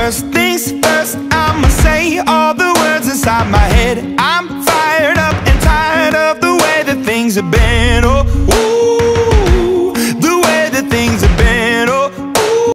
First things first, I'ma say all the words inside my head. I'm fired up and tired of the way that things have been. Oh, ooh.